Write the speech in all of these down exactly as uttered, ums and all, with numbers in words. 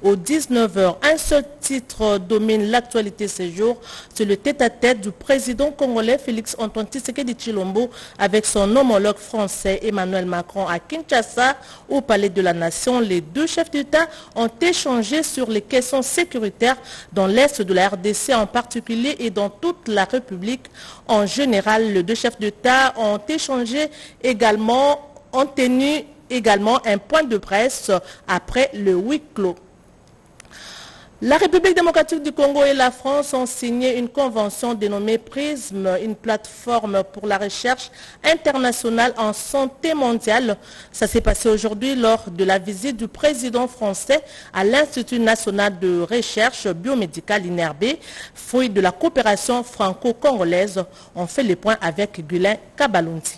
aux dix-neuf heures. Un seul titre domine l'actualité ces jours, c'est le tête-à-tête du président congolais Félix Antoine Tshisekedi Tshilombo avec son homologue français Emmanuel Macron à Kinshasa, au Palais de la Nation. Les deux chefs d'État ont échangé sur les questions sécuritaires dans l'Est de la R D C en particulier et dans toute la République en général. Les deux chefs d'État ont échangé également, ont tenu également un point de presse après le huis clos. La République démocratique du Congo et la France ont signé une convention dénommée PRISM, une plateforme pour la recherche internationale en santé mondiale. Ça s'est passé aujourd'hui lors de la visite du président français à l'Institut national de recherche biomédicale I N R B, fruit de la coopération franco-congolaise. On fait les points avec Gulin Kabalundi.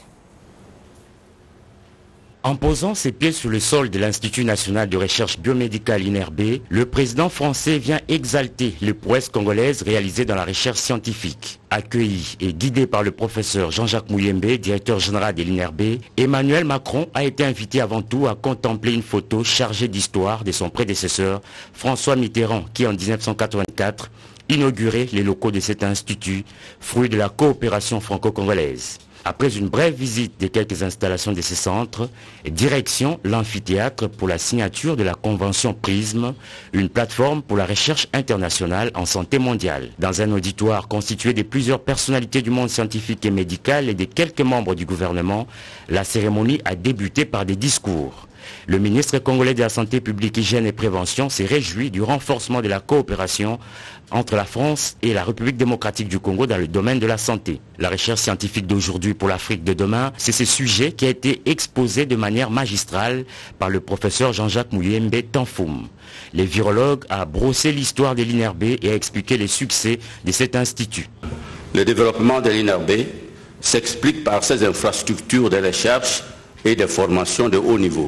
En posant ses pieds sur le sol de l'Institut national de recherche biomédicale I N R B, le président français vient exalter les prouesses congolaises réalisées dans la recherche scientifique. Accueilli et guidé par le professeur Jean-Jacques Mouyembe, directeur général de l'I N R B, Emmanuel Macron a été invité avant tout à contempler une photo chargée d'histoire de son prédécesseur, François Mitterrand, qui en mille neuf cent quatre-vingt-quatre inaugurait les locaux de cet institut, fruit de la coopération franco-congolaise. Après une brève visite de quelques installations de ce centre, direction l'amphithéâtre pour la signature de la convention PRISM, une plateforme pour la recherche internationale en santé mondiale. Dans un auditoire constitué de plusieurs personnalités du monde scientifique et médical et de quelques membres du gouvernement, la cérémonie a débuté par des discours. Le ministre congolais de la Santé publique, Hygiène et Prévention s'est réjoui du renforcement de la coopération entre la France et la République démocratique du Congo dans le domaine de la santé. La recherche scientifique d'aujourd'hui pour l'Afrique de demain, c'est ce sujet qui a été exposé de manière magistrale par le professeur Jean-Jacques Mouyembe Tanfoum. Le virologue a brossé l'histoire de l'I N R B et a expliqué les succès de cet institut. Le développement de l'I N R B s'explique par ses infrastructures de recherche et de formation de haut niveau.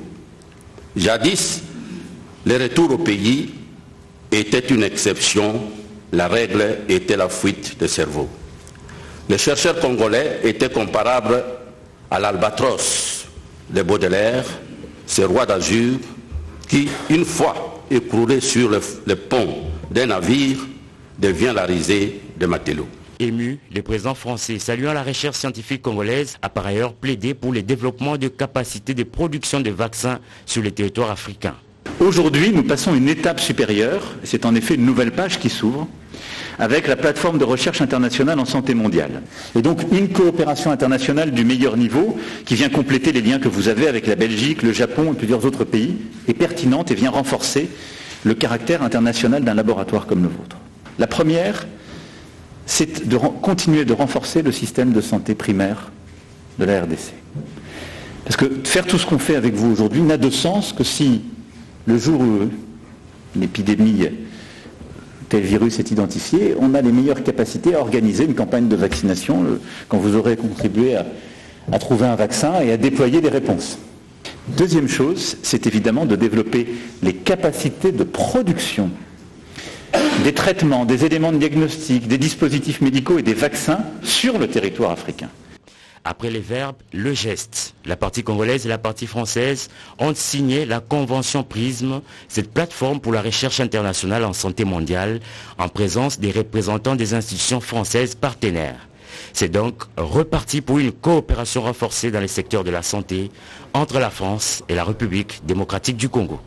Jadis, le retour au pays était une exception, la règle était la fuite de cerveau. Les chercheurs congolais étaient comparables à l'albatros de Baudelaire, ce roi d'azur qui, une fois écroulé sur le, le pont d'un navire, devient la risée de Matelot. Ému, le président français, saluant la recherche scientifique congolaise, a par ailleurs plaidé pour le développement de capacités de production de vaccins sur le territoire africain. Aujourd'hui, nous passons une étape supérieure, c'est en effet une nouvelle page qui s'ouvre, avec la plateforme de recherche internationale en santé mondiale. Et donc une coopération internationale du meilleur niveau, qui vient compléter les liens que vous avez avec la Belgique, le Japon et plusieurs autres pays, est pertinente et vient renforcer le caractère international d'un laboratoire comme le vôtre. La première, c'est de continuer de renforcer le système de santé primaire de la R D C. Parce que faire tout ce qu'on fait avec vous aujourd'hui n'a de sens que si, le jour où une épidémie, tel virus est identifié, on a les meilleures capacités à organiser une campagne de vaccination quand vous aurez contribué à, à trouver un vaccin et à déployer des réponses. Deuxième chose, c'est évidemment de développer les capacités de production des traitements, des éléments de diagnostic, des dispositifs médicaux et des vaccins sur le territoire africain. Après les verbes, le geste. La partie congolaise et la partie française ont signé la convention PRISM, cette plateforme pour la recherche internationale en santé mondiale, en présence des représentants des institutions françaises partenaires. C'est donc reparti pour une coopération renforcée dans les secteurs de la santé entre la France et la République démocratique du Congo.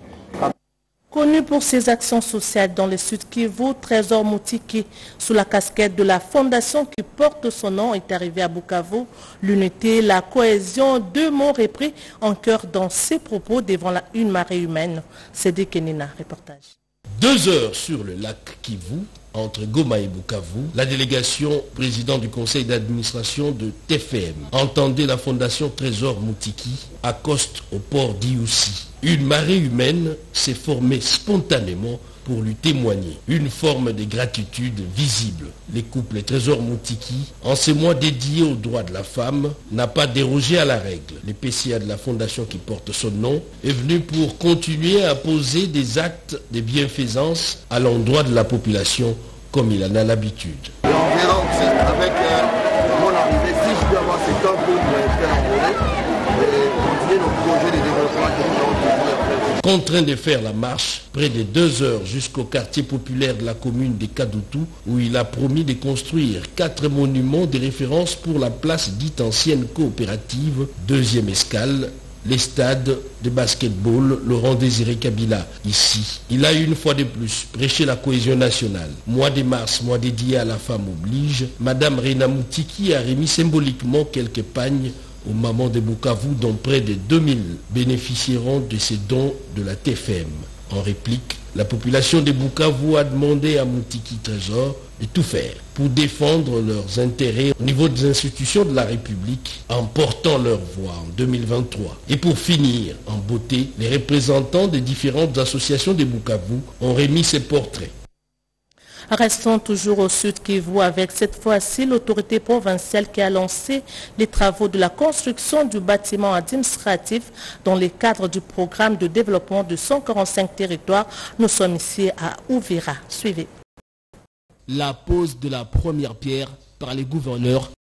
Connu pour ses actions sociales dans le Sud Kivu, Trésor Moutiki, sous la casquette de la fondation qui porte son nom, est arrivé à Bukavu. L'unité, la cohésion, deux mots repris en cœur dans ses propos devant la, une marée humaine. C'est des Kenina, reportage. Deux heures sur le lac Kivu, entre Goma et Bukavu, la délégation président du conseil d'administration de T F M entendait la fondation Trésor Moutiki accoste au port d'Iyoussi. Une marée humaine s'est formée spontanément pour lui témoigner une forme de gratitude visible. Les couples Trésor Moutiki, en ces mois dédiés aux droits de la femme, n'a pas dérogé à la règle. Le P C A de la fondation qui porte son nom est venu pour continuer à poser des actes de bienfaisance à l'endroit de la population comme il en a l'habitude. Et on verra aussi avec euh, mon arrivée, si je peux avoir ce temps pour me faire enrôler et continuer nos projets de développement que nous avons toujours fait. Contraint de faire la marche, près de deux heures jusqu'au quartier populaire de la commune de Kadoutou, où il a promis de construire quatre monuments de référence pour la place dite ancienne coopérative. Deuxième escale, les stades de basketball Laurent Désiré Kabila. Ici, il a une fois de plus prêché la cohésion nationale. Mois de mars, mois dédié à la femme oblige, Madame Rena Moutiki a remis symboliquement quelques pagnes aux mamans de Bukavu, dont près de deux mille bénéficieront de ces dons de la T F M. En réplique, la population de Bukavu a demandé à Moutiki Trésor de tout faire pour défendre leurs intérêts au niveau des institutions de la République en portant leur voix en deux mille vingt-trois. Et pour finir en beauté, les représentants des différentes associations de Bukavu ont remis ces portraits. Restons toujours au Sud Kivu avec cette fois-ci l'autorité provinciale qui a lancé les travaux de la construction du bâtiment administratif dans le cadre du programme de développement de cent quarante-cinq territoires. Nous sommes ici à Uvira. Suivez. La pose de la première pierre par les gouverneurs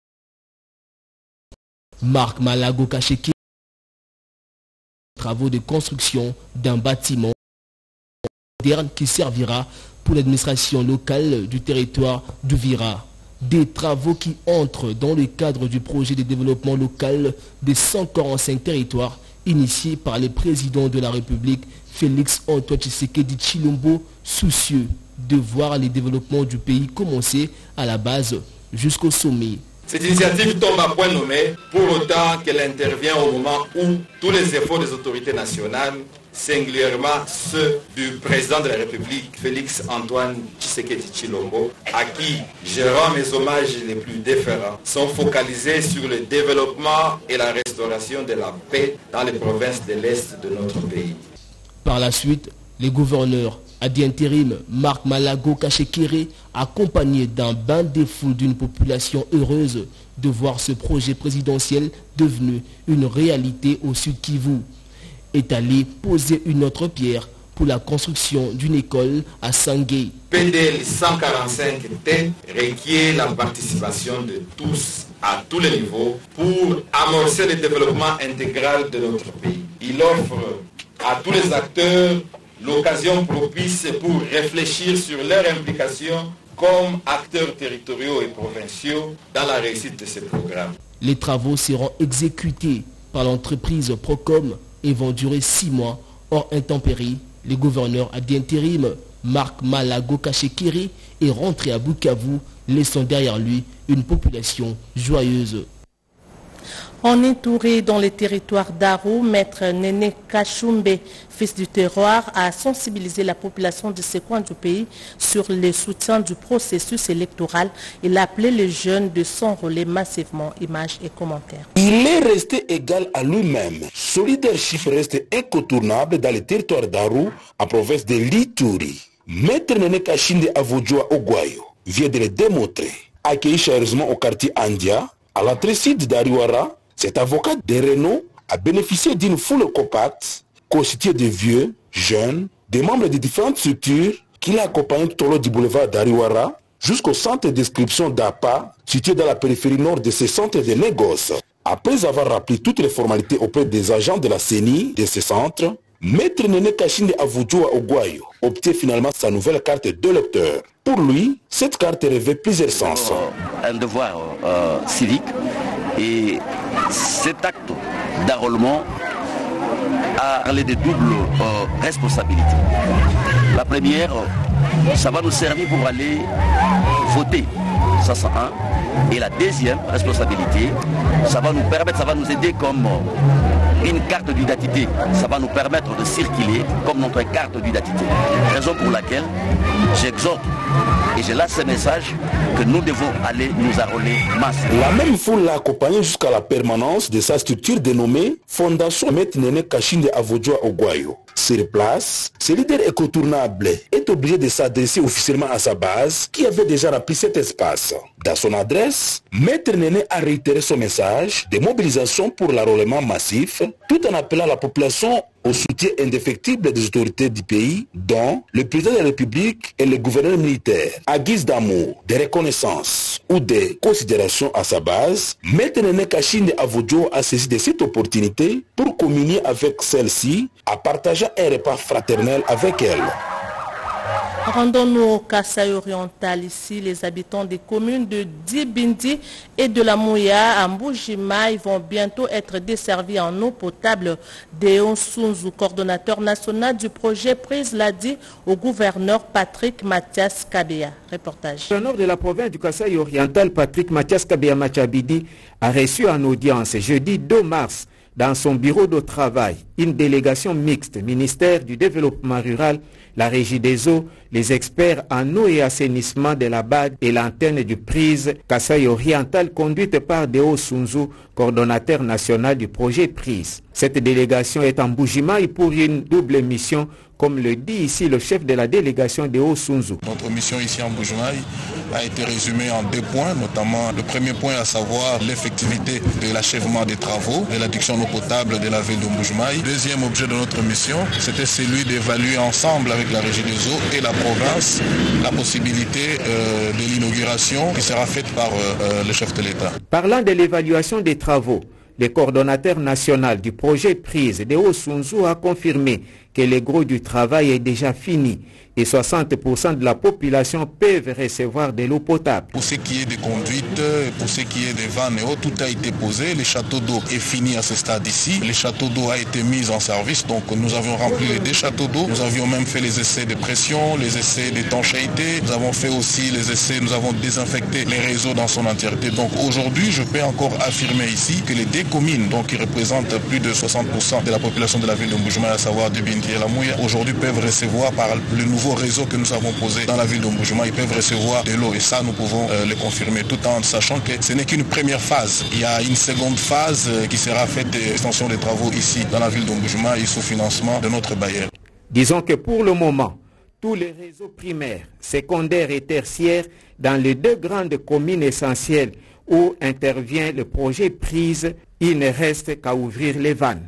Marc Malago Kacheki. Travaux de construction d'un bâtiment moderne qui servira pour l'administration locale du territoire d'Uvira. Des travaux qui entrent dans le cadre du projet de développement local des cent quarante-cinq territoires initié par le président de la République Félix Antoine Tshisekedi Tshilombo, soucieux de voir les développements du pays commencer à la base jusqu'au sommet. Cette initiative tombe à point nommé pour autant qu'elle intervient au moment où tous les efforts des autorités nationales, singulièrement ceux du président de la République, Félix Antoine Tshisekedi Tshilombo, à qui je rends mes hommages les plus déférents, sont focalisés sur le développement et la restauration de la paix dans les provinces de l'Est de notre pays. Par la suite, les gouverneurs Adi intérim Marc Malago Kachekere, accompagné d'un bain de foule d'une population heureuse de voir ce projet présidentiel devenu une réalité au Sud Kivu, est allé poser une autre pierre pour la construction d'une école à Sangué. P D L cent quarante-cinq T requiert la participation de tous à tous les niveaux pour amorcer le développement intégral de notre pays. Il offre à tous les acteurs l'occasion propice pour réfléchir sur leur implication comme acteurs territoriaux et provinciaux dans la réussite de ce programme. Les travaux seront exécutés par l'entreprise Procom et vont durer six mois hors intempéries. Le gouverneur Adi intérim Marc Malago Kachekere est rentré à Bukavu, laissant derrière lui une population joyeuse. En Ituri, dans les territoires d'Aru, maître Néné Kachumbe, fils du terroir, a sensibilisé la population de ce coin du pays sur le soutien du processus électoral. Il a appelé les jeunes de s'enrôler massivement. Images et commentaires. Il est resté égal à lui-même. Son leadership reste incontournable dans les territoires d'Aru, en province de l'Ituri. Maître Néné Kachinde Avodjoa Ogwayo vient de le démontrer. Accueilli chaleureusement au quartier Andia, à l'entrée sud d'Ariwara, cet avocat de renom a bénéficié d'une foule compacte, constituée de vieux, jeunes, des membres de différentes structures qui l'ont accompagné tout au long du boulevard d'Ariwara jusqu'au centre d'inscription d'A P A, situé dans la périphérie nord de ce centre de négoce. Après avoir rappelé toutes les formalités auprès des agents de la C E N I de ce centre, Maître Néné Kachinde Avodjoa Ogwayo obtient finalement sa nouvelle carte d'électeur. Pour lui, cette carte revêt plusieurs sens. Un devoir euh, civique et cet acte d'enrôlement a parlé de double euh, responsabilité. La première, ça va nous servir pour aller voter, ça c'est un. Et la deuxième responsabilité, ça va nous permettre, ça va nous aider comme une carte d'identité. Ça va nous permettre de circuler comme notre carte d'identité. Raison pour laquelle j'exhorte et je lance ce message que nous devons aller nous enrôler massivement. La même foule l'a accompagné jusqu'à la permanence de sa structure dénommée Fondation Maître Néné Kachinde Avodjoa Ogwayo. Sur place, ce leader incontournable est est obligé de s'adresser officiellement à sa base qui avait déjà rempli cet espace. Dans son adresse, Maître Néné a réitéré son message de mobilisation pour l'enrôlement massif tout en appelant la population au soutien indéfectible des autorités du pays, dont le président de la République et le gouverneur militaire, à guise d'amour, de reconnaissance ou de considération à sa base. Maître Néné Kachinde Avodjo a saisi de cette opportunité pour communier avec celle-ci en partageant un repas fraternel avec elle. Rendons-nous au Kasaï oriental. Ici, les habitants des communes de Dibindi et de la Mouya à Mboujima vont bientôt être desservis en eau potable. Déon Sunzu, coordonnateur national du projet Prise, l'a dit au gouverneur Patrick Mathias Kabea. Reportage. Le gouverneur de la province du Kasaï oriental, Patrick Mathias Kabea Machabidi, a reçu en audience jeudi deux mars dans son bureau de travail une délégation mixte, ministère du développement rural, la régie des eaux, les experts en eau et assainissement de la B A D et l'antenne du Prise Kasaï oriental conduite par Deo Sunzu, coordonnateur national du projet Prise. Cette délégation est en Mboujima pour une double mission, comme le dit ici le chef de la délégation Deo Sunzu. Notre mission ici en Mboujima a été résumée en deux points, notamment le premier point à savoir l'effectivité de l'achèvement des travaux de l'adduction d'eau potable de la ville de Mboujima. Deuxième objet de notre mission, c'était celui d'évaluer ensemble avec la régie des eaux et la province la possibilité euh, de l'inauguration qui sera faite par euh, le chef de l'État. Parlant de l'évaluation des travaux, le coordonnateur national du projet Prise, Deo Sunzu, a confirmé que le gros du travail est déjà fini et soixante pour cent de la population peuvent recevoir de l'eau potable. Pour ce qui est des conduites, pour ce qui est des vannes et autres, tout a été posé. Le château d'eau est fini à ce stade ici. Le château d'eau a été mis en service, donc nous avions rempli les deux châteaux d'eau. Nous avions même fait les essais de pression, les essais d'étanchéité. Nous avons fait aussi les essais, nous avons désinfecté les réseaux dans son entièreté. Donc aujourd'hui, je peux encore affirmer ici que les deux communes, donc qui représentent plus de soixante pour cent de la population de la ville de Mboujima, à savoir Dibindi et la Mouya, aujourd'hui peuvent recevoir par le nouveau réseau que nous avons posé dans la ville de Mboujima, ils peuvent recevoir de l'eau et ça nous pouvons euh, le confirmer tout en sachant que ce n'est qu'une première phase. Il y a une seconde phase euh, qui sera faite d'extension des travaux ici dans la ville de Mboujima et sous financement de notre bailleur. Disons que pour le moment, tous les réseaux primaires, secondaires et tertiaires dans les deux grandes communes essentielles où intervient le projet Prise, il ne reste qu'à ouvrir les vannes.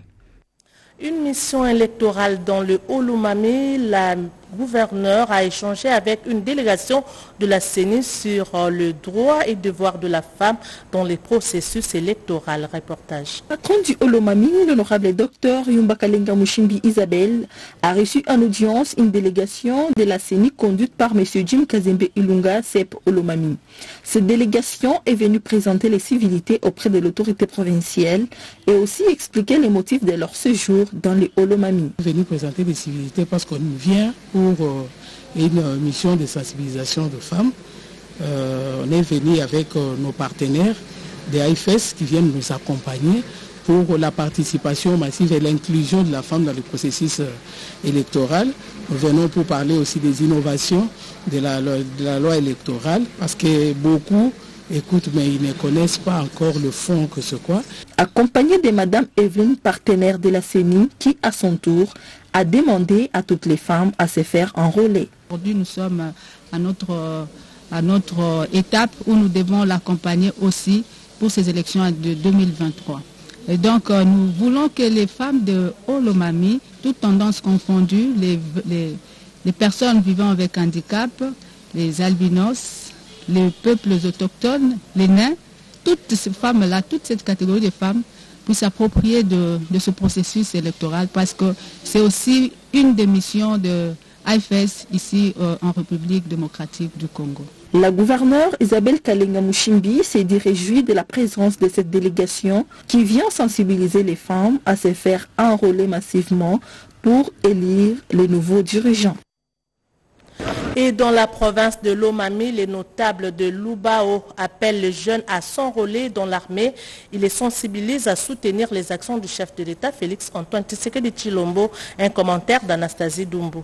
Une mission électorale dans le Olomami, la gouverneure a échangé avec une délégation de la C E N I sur le droit et devoir de la femme dans les processus électoraux. Reportage. Patron du Olomami, l'honorable docteur Yumbakalenga Mushimbi Isabelle a reçu en audience une délégation de la C E N I conduite par M. Jim Kazembe Ilunga, C E P Olomami. Cette délégation est venue présenter les civilités auprès de l'autorité provinciale et aussi expliquer les motifs de leur séjour dans le Olomami. On est venu présenter les civilités parce qu'on vient pour euh, une mission de sensibilisation de femmes. Euh, on est venu avec euh, nos partenaires des A F S qui viennent nous accompagner pour la participation massive et l'inclusion de la femme dans le processus euh, électoral. Nous venons pour parler aussi des innovations de la, de la loi électorale parce que beaucoup écoute, mais ils ne connaissent pas encore le fond que c'est quoi. Accompagné de Madame Evelyne, partenaire de la C E N I, qui à son tour a demandé à toutes les femmes à se faire enrôler. Aujourd'hui, nous sommes à notre, à notre étape où nous devons l'accompagner aussi pour ces élections de deux mille vingt-trois. Et donc, nous voulons que les femmes de Olomami, toutes tendances confondues, les, les, les personnes vivant avec handicap, les albinos, les peuples autochtones, les nains, toutes ces femmes-là, toute cette catégorie de femmes puissent s'approprier de, de ce processus électoral parce que c'est aussi une des missions de A F S ici euh, en République démocratique du Congo. La gouverneure Isabelle Kalenga Mushimbi s'est dit réjouie de la présence de cette délégation qui vient sensibiliser les femmes à se faire enrôler massivement pour élire les nouveaux dirigeants. Et dans la province de Lomami, les notables de Lubao appellent les jeunes à s'enrôler dans l'armée. Ils les sensibilisent à soutenir les actions du chef de l'État, Félix Antoine Tshisekedi de Tshilombo. Un commentaire d'Anastasie Dumbu.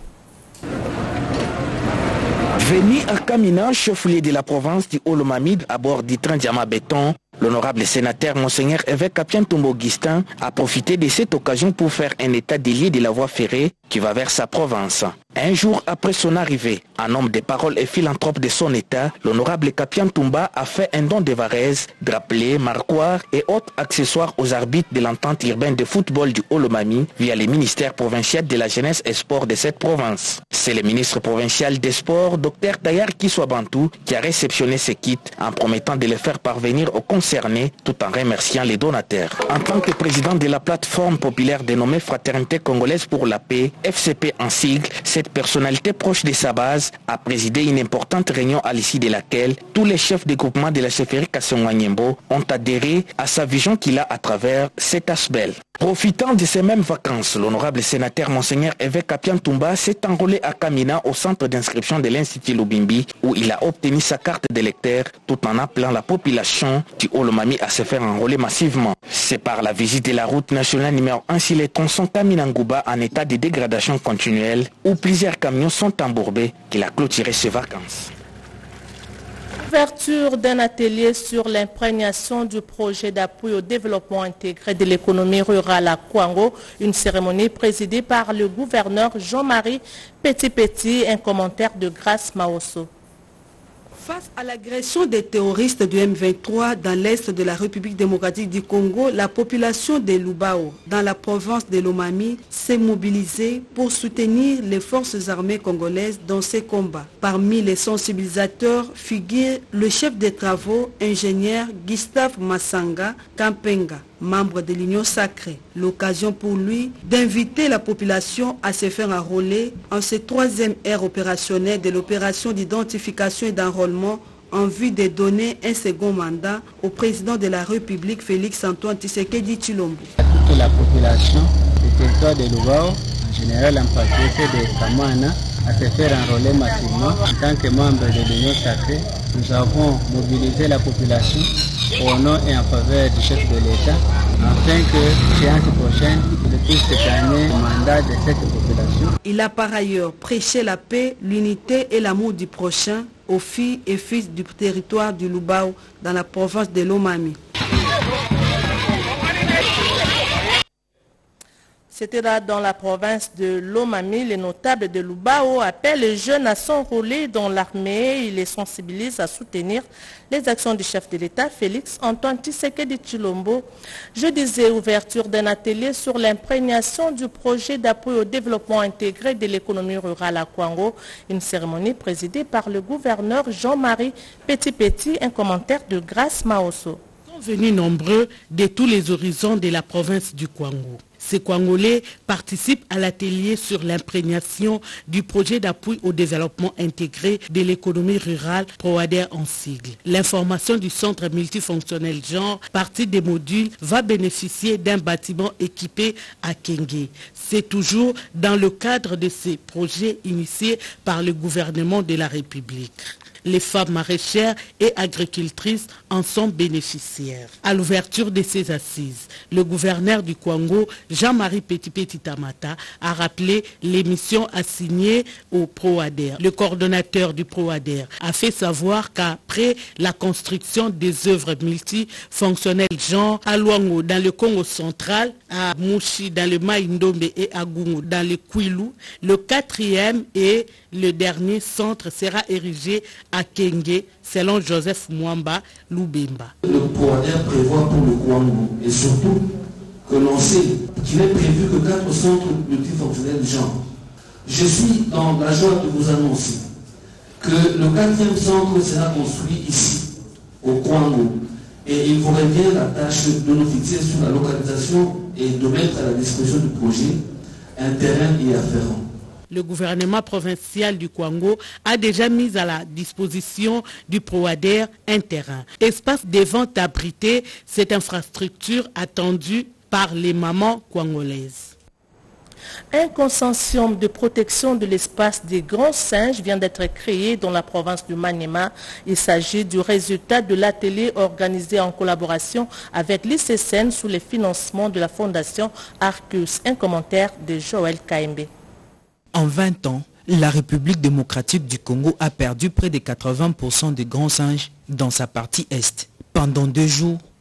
Venu à Kamina, chef-lieu de la province du Olomami, à bord du train Diama Béton, L'honorable sénateur Monseigneur évêque Kapien Tombo Augustin a profité de cette occasion pour faire un état des lieux de la voie ferrée qui va vers sa province. Un jour après son arrivée, un homme de parole et philanthrope de son état, l'honorable Kapien Tomba a fait un don de varèse, drapelés, marquoires et autres accessoires aux arbitres de l'entente urbaine de football du Haut-Lomami via le ministère provincial de la jeunesse et sport de cette province. C'est le ministre provincial des sports, Dr Dayar Kiswabantou, qui a réceptionné ces kits en promettant de les faire parvenir aux concernés tout en remerciant les donateurs. En tant que président de la plateforme populaire dénommée Fraternité Congolaise pour la Paix, F C P en sigle, cette personnalité proche de sa base a présidé une importante réunion à l'issue de laquelle tous les chefs de groupement de la chefferie Kassongwanyembo ont adhéré à sa vision qu'il a à travers cet aspect. Profitant de ces mêmes vacances, l'honorable sénateur Monseigneur évêque Kapien Tomba s'est enrôlé à Kamina au centre d'inscription de l'Institut Lubimbi où il a obtenu sa carte d'électeur tout en appelant la population du Haut-Lomami à se faire enrôler massivement. C'est par la visite de la route nationale numéro un sur les tronçons Kamina-Ngouba en état de dégradation continuelle où plusieurs camions sont embourbés qu'il a clôturé ses vacances. Ouverture d'un atelier sur l'imprégnation du projet d'appui au développement intégré de l'économie rurale à Kwango, une cérémonie présidée par le gouverneur Jean-Marie Petit-Petit, un commentaire de Grace Maosso. Face à l'agression des terroristes du M vingt-trois dans l'est de la République démocratique du Congo, la population de Lubao, dans la province de Lomami, s'est mobilisée pour soutenir les forces armées congolaises dans ces combats. Parmi les sensibilisateurs figure le chef des travaux, ingénieur Gustave Massanga Kampenga, membre de l'Union sacrée. L'occasion pour lui d'inviter la population à se faire enrôler en cette troisième ère opérationnelle de l'opération d'identification et d'enrôlement en vue de donner un second mandat au président de la République Félix Antoine Tshisekedi Tshilombo. Toute la population du territoire de Lubao, en général en particulier de Kamana, à se faire enrôler massivement. En tant que membre de l'Union sacrée, nous avons mobilisé la population au nom et en faveur du chef de l'État, afin que séance prochaine, il puisse gagner le mandat de cette population. Il a par ailleurs prêché la paix, l'unité et l'amour du prochain aux filles et fils du territoire du Lubao dans la province de Lomami. C'était là dans la province de Lomami. Les notables de Lubao appellent les jeunes à s'enrôler dans l'armée. Ils les sensibilisent à soutenir les actions du chef de l'État, Félix Antoine Tshisekedi Tshilombo. Je disais ouverture d'un atelier sur l'imprégnation du projet d'appui au développement intégré de l'économie rurale à Kwango. Une cérémonie présidée par le gouverneur Jean-Marie Petit-Petit. Un commentaire de Grace Maosso. Ils sont venus nombreux de tous les horizons de la province du Kwango. Ces Kwangolais participent à l'atelier sur l'imprégnation du projet d'appui au développement intégré de l'économie rurale, PROADER en sigle. L'information du centre multifonctionnel genre, partie des modules, va bénéficier d'un bâtiment équipé à Kenge. C'est toujours dans le cadre de ces projets initiés par le gouvernement de la République. Les femmes maraîchères et agricultrices en sont bénéficiaires. À l'ouverture de ces assises, le gouverneur du Kwango, Jean-Marie Petit-Petit Tamata, a rappelé les missions assignées au PROADER. Le coordonnateur du PROADER a fait savoir qu'après la construction des œuvres multifonctionnelles genre à Luango dans le Congo central, à Mouchi dans le Maïndombe et à Gungo dans le Kwilu, le quatrième et le dernier centre sera érigé à Kenge, selon Joseph Mwamba Lubimba. Le PROADER prévoit pour le Kwango et surtout que l'on sait qu'il est prévu que quatre centres multifonctionnels genre. Je suis dans la joie de vous annoncer que le quatrième centre sera construit ici, au Kwango. Et il vous revient la tâche de nous fixer sur la localisation et de mettre à la disposition du projet un terrain y afférent. Le gouvernement provincial du Kwango a déjà mis à la disposition du PROADER un terrain. Espace de vente abrité, cette infrastructure attendue par les mamans kwangolaises. Un consortium de protection de l'espace des grands singes vient d'être créé dans la province du Maniema. Il s'agit du résultat de l'atelier organisé en collaboration avec l'I C S N sous le financement de la fondation Arcus. Un commentaire de Joël Kaembe. En vingt ans, la République démocratique du Congo a perdu près de quatre-vingts pour cent des grands singes dans sa partie est. Pendant deux jours,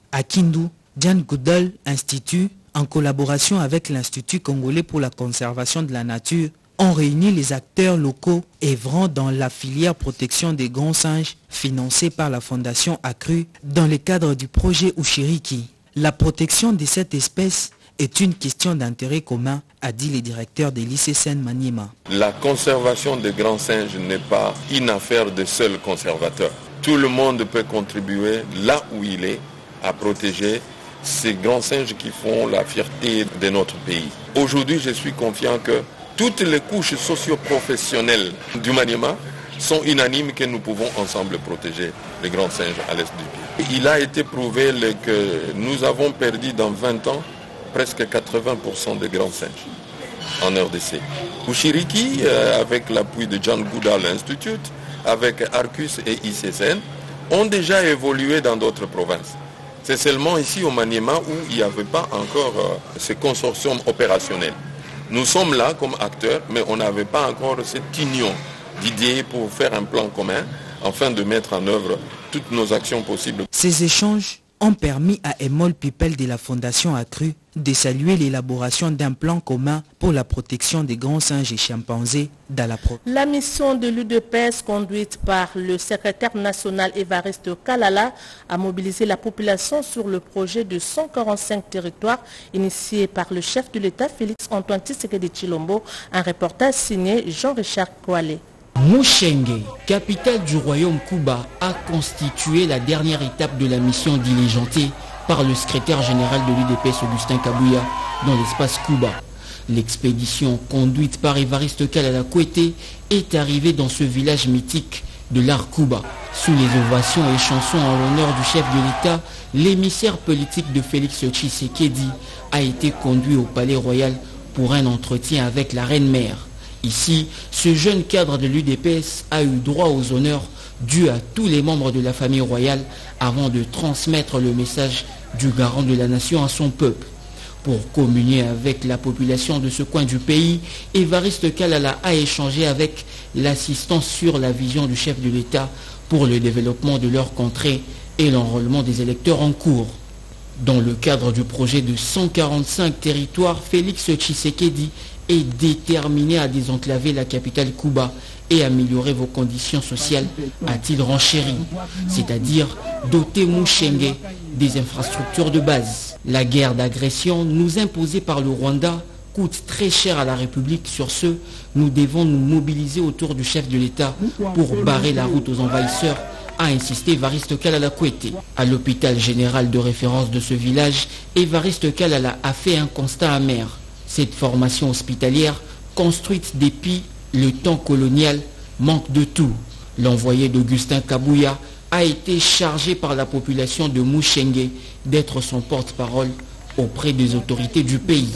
À Kindu, Jan Goodall Institut, en collaboration avec l'Institut congolais pour la conservation de la nature, ont réuni les acteurs locaux œuvrant dans la filière protection des grands singes financée par la Fondation Accru dans le cadre du projet Ushiriki. La protection de cette espèce est une question d'intérêt commun, a dit le directeur de l'I C C N Maniema. La conservation des grands singes n'est pas une affaire de seul conservateur. Tout le monde peut contribuer là où il est à protéger ces grands singes qui font la fierté de notre pays. Aujourd'hui, je suis confiant que toutes les couches socio-professionnelles du Maniema sont unanimes que nous pouvons ensemble protéger les grands singes à l'est du pays. Il a été prouvé que nous avons perdu dans vingt ans presque quatre-vingts pour cent des grands singes en R D C. Ushiriki, euh, avec l'appui de Jan Goodall Institute, avec Arcus et I C C N, ont déjà évolué dans d'autres provinces. C'est seulement ici au Maniema où il n'y avait pas encore euh, ce consortium opérationnel. Nous sommes là comme acteurs, mais on n'avait pas encore cette union d'idées pour faire un plan commun, afin de mettre en œuvre toutes nos actions possibles. Ces échanges ont permis à Emol Pipel de la Fondation Accru de saluer l'élaboration d'un plan commun pour la protection des grands singes et chimpanzés dans la province. La mission de l'U D P S conduite par le secrétaire national Évariste Kalala a mobilisé la population sur le projet de cent quarante-cinq territoires initié par le chef de l'État Félix Antoine Tshisekedi Tshilombo. Un reportage signé Jean-Richard Koualé. Mushenge, capitale du royaume Kuba, a constitué la dernière étape de la mission diligentée par le secrétaire général de l'U D P S Augustin Kabuya dans l'espace Kuba. L'expédition conduite par Évariste Kalala Kouete est arrivée dans ce village mythique de l'art Kuba. Sous les ovations et chansons en l'honneur du chef de l'État, l'émissaire politique de Félix Tshisekedi a été conduit au palais royal pour un entretien avec la reine-mère. Ici, ce jeune cadre de l'U D P S a eu droit aux honneurs dus à tous les membres de la famille royale avant de transmettre le message du garant de la nation à son peuple. Pour communier avec la population de ce coin du pays, Évariste Kalala a échangé avec l'assistance sur la vision du chef de l'État pour le développement de leur contrée et l'enrôlement des électeurs en cours. Dans le cadre du projet de cent quarante-cinq territoires, Félix Tshisekedi est déterminé à désenclaver la capitale Kuba et améliorer vos conditions sociales, a-t-il renchéri, c'est-à-dire doter Mushenge des infrastructures de base. La guerre d'agression nous imposée par le Rwanda coûte très cher à la République. Sur ce, nous devons nous mobiliser autour du chef de l'État pour barrer la route aux envahisseurs, a insisté Évariste Kalala Kouete. À l'hôpital général de référence de ce village, Évariste Kalala a fait un constat amer. Cette formation hospitalière, construite depuis le temps colonial, manque de tout. L'envoyé d'Augustin Kabuya a été chargé par la population de Mushenge d'être son porte-parole auprès des autorités du pays.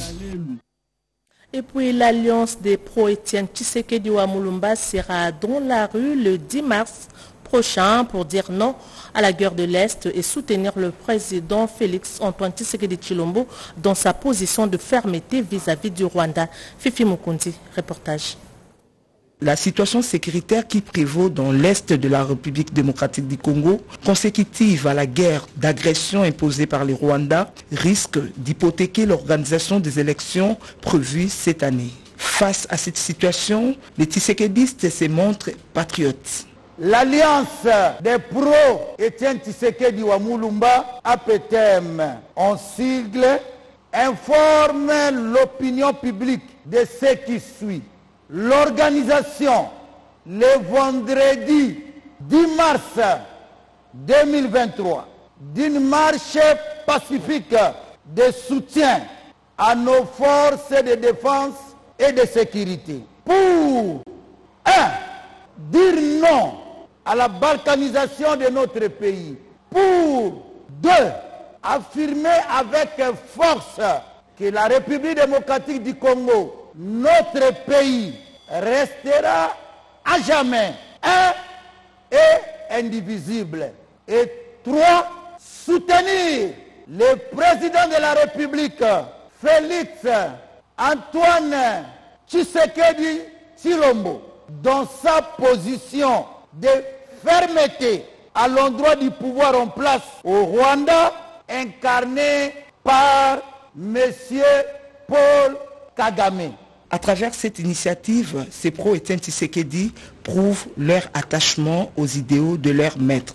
Et puis l'alliance des pro-Étienne Tshisekedi Wamulumba sera dans la rue le dix mars prochain pour dire non à la guerre de l'Est et soutenir le président Félix Antoine Tshisekedi Tshilombo dans sa position de fermeté vis-à-vis du Rwanda. Fifi Mukundi, reportage. La situation sécuritaire qui prévaut dans l'Est de la République démocratique du Congo, consécutive à la guerre d'agression imposée par le Rwanda, risque d'hypothéquer l'organisation des élections prévues cette année. Face à cette situation, les Tshisekedistes se montrent patriotes. L'alliance des pro-Étienne Tshisekedi Wamulumba, A P T M en sigle, informe l'opinion publique de ce qui suit. L'organisation, le vendredi dix mars deux mille vingt-trois, d'une marche pacifique de soutien à nos forces de défense et de sécurité. Pour un, dire non à la balkanisation de notre pays. Pour deux, affirmer avec force que la République démocratique du Congo, notre pays, restera à jamais un et indivisible. Et trois, soutenir le président de la République, Félix Antoine Tshisekedi Tshilombo, dans sa position de fermeté à l'endroit du pouvoir en place au Rwanda incarné par M. Paul Kagame. À travers cette initiative, ces pro-Étienne Tshisekedi prouvent leur attachement aux idéaux de leur maître.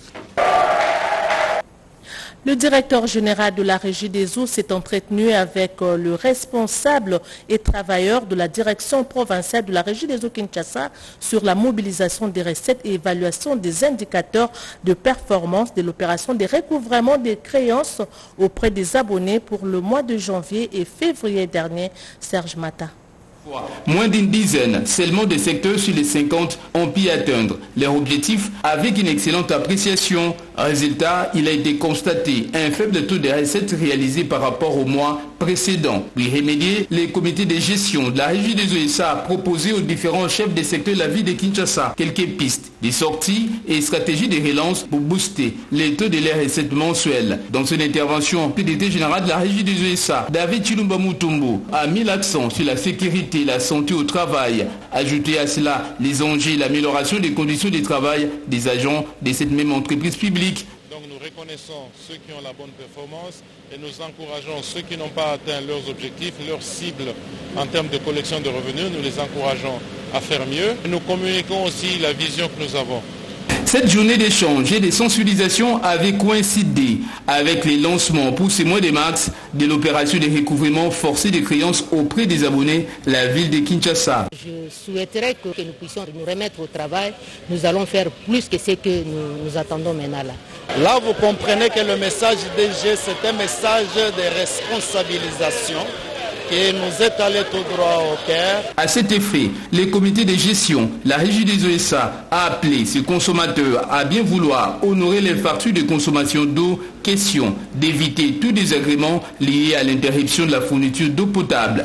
Le directeur général de la Régie des eaux s'est entretenu avec le responsable et travailleur de la direction provinciale de la Régie des eaux Kinshasa sur la mobilisation des recettes et évaluation des indicateurs de performance de l'opération de recouvrement des créances auprès des abonnés pour le mois de janvier et février dernier. Serge Mata. Moins d'une dizaine seulement de secteurs sur les cinquante ont pu atteindre leur objectif avec une excellente appréciation. Résultat, il a été constaté un faible taux de recettes réalisées par rapport au mois précédent. Pour y remédier, les comités de gestion de la Régie des O S A a proposé aux différents chefs des secteurs de la ville de Kinshasa quelques pistes, des sorties et stratégies de relance pour booster les taux de leurs recettes mensuelles. Dans son intervention, le P D G général de la Régie des O S A, David Chilumba Mutombo, a mis l'accent sur la sécurité et la santé au travail. Ajouté à cela les enjeux et l'amélioration des conditions de travail des agents de cette même entreprise publique. Donc nous reconnaissons ceux qui ont la bonne performance et nous encourageons ceux qui n'ont pas atteint leurs objectifs, leurs cibles en termes de collection de revenus. Nous les encourageons à faire mieux. Nous communiquons aussi la vision que nous avons. Cette journée d'échange et de sensibilisation avait coïncidé avec les lancements pour ce mois de mars de l'opération de recouvrement forcé des créances auprès des abonnés de la ville de Kinshasa. Je souhaiterais que, que nous puissions nous remettre au travail. Nous allons faire plus que ce que nous, nous attendons maintenant là. Là, vous comprenez que le message D G, c'est un message de responsabilisation qui nous est allé tout droit au cœur. À cet effet, les comités de gestion, la Régie des O S A a appelé ces consommateurs à bien vouloir honorer les factures de consommation d'eau, question d'éviter tout désagrément lié à l'interruption de la fourniture d'eau potable.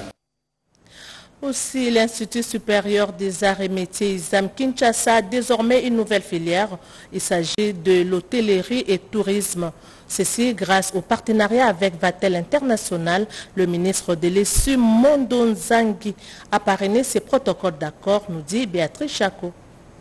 Aussi, l'Institut supérieur des arts et métiers I S A M Kinshasa a désormais une nouvelle filière. Il s'agit de l'hôtellerie et tourisme. Ceci grâce au partenariat avec Vatel International. Le ministre de l'E S U, Mondo Nzangi, a parrainé ces protocoles d'accord, nous dit Béatrice Chako.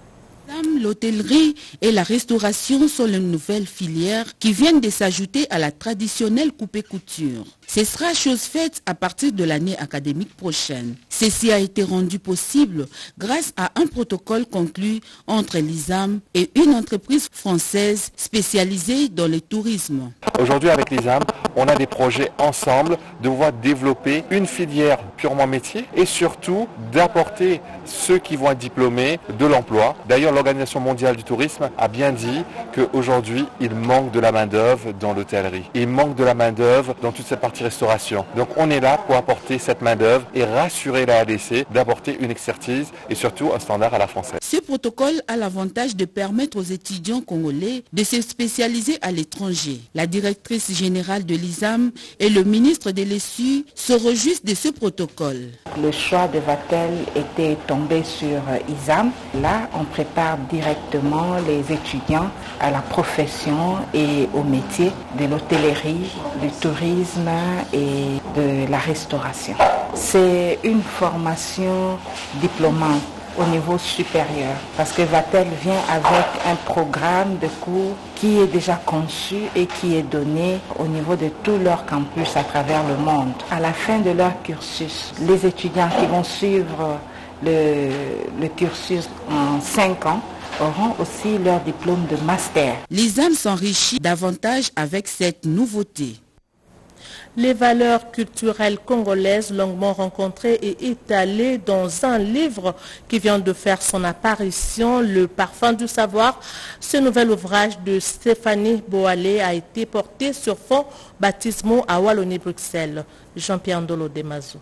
L'hôtellerie et la restauration sont les nouvelles filières qui viennent de s'ajouter à la traditionnelle coupée-couture. Ce sera chose faite à partir de l'année académique prochaine. Ceci a été rendu possible grâce à un protocole conclu entre l'I S A M et une entreprise française spécialisée dans le tourisme. Aujourd'hui, avec l'I S A M, on a des projets ensemble de pouvoir développer une filière purement métier et surtout d'apporter ceux qui vont être diplômés de l'emploi. D'ailleurs, l'Organisation mondiale du tourisme a bien dit qu'aujourd'hui, il manque de la main-d'œuvre dans l'hôtellerie. Il manque de la main-d'œuvre dans toute cette partie restauration. Donc on est là pour apporter cette main-d'œuvre et rassurer la A D C d'apporter une expertise et surtout un standard à la française. Ce protocole a l'avantage de permettre aux étudiants congolais de se spécialiser à l'étranger. La directrice générale de l'I S A M et le ministre de l'E S U se réjouissent de ce protocole. Le choix de Vatel était tombé sur I S A M. Là, on prépare directement les étudiants à la profession et au métier de l'hôtellerie, du tourisme et de la restauration. C'est une formation diplômante au niveau supérieur parce que Vatel vient avec un programme de cours qui est déjà conçu et qui est donné au niveau de tous leurs campus à travers le monde. À la fin de leur cursus, les étudiants qui vont suivre le, le cursus en cinq ans auront aussi leur diplôme de master. L'I S A M s'enrichit davantage avec cette nouveauté. Les valeurs culturelles congolaises longuement rencontrées et étalées dans un livre qui vient de faire son apparition, Le Parfum du Savoir. Ce nouvel ouvrage de Stéphanie Boalé a été porté sur fond baptismaux à Wallonie-Bruxelles. Jean-Pierre Ndolo Demazo.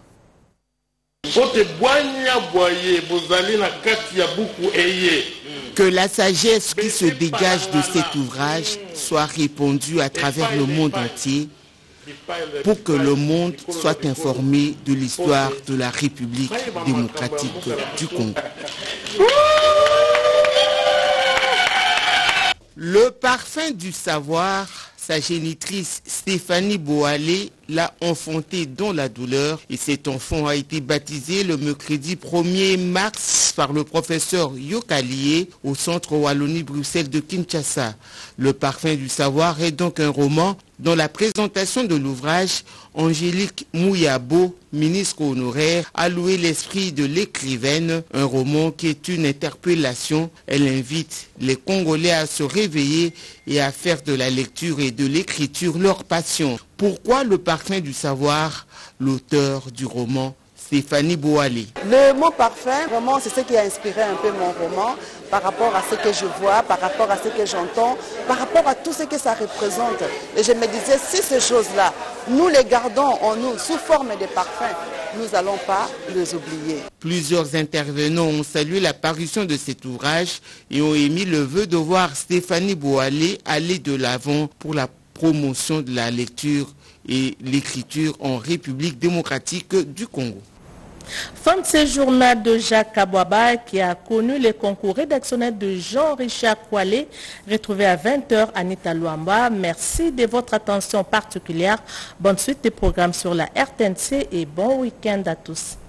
Que la sagesse qui se dégage de cet ouvrage soit répandue à travers le monde entier pour que le monde soit informé de l'histoire de la République démocratique du Congo. Le parfum du savoir, sa génitrice Stéphanie Boalé l'a enfanté dans la douleur et cet enfant a été baptisé le mercredi premier mars par le professeur Yokalié au centre Wallonie-Bruxelles de Kinshasa. Le parfum du savoir est donc un roman Dans la présentation de l'ouvrage, Angélique Mouyabo, ministre honoraire, a loué l'esprit de l'écrivaine, un roman qui est une interpellation. Elle invite les Congolais à se réveiller et à faire de la lecture et de l'écriture leur passion. Pourquoi le parfum du savoir? L'auteur du roman, Stéphanie Boalé. Le mot parfum, vraiment, c'est ce qui a inspiré un peu mon roman par rapport à ce que je vois, par rapport à ce que j'entends, par rapport à tout ce que ça représente. Et je me disais, si ces choses-là, nous les gardons en nous sous forme de parfums, nous n'allons pas les oublier. Plusieurs intervenants ont salué la parution de cet ouvrage et ont émis le vœu de voir Stéphanie Boalé aller de l'avant pour la promotion de la lecture et l'écriture en République démocratique du Congo. Fin de ce journal de Jacques Kabouaba qui a connu les concours rédactionnels de Jean-Richard Koualé, retrouvé à vingt heures Anita Luamba. Merci de votre attention particulière. Bonne suite des programmes sur la R T N C et bon week-end à tous.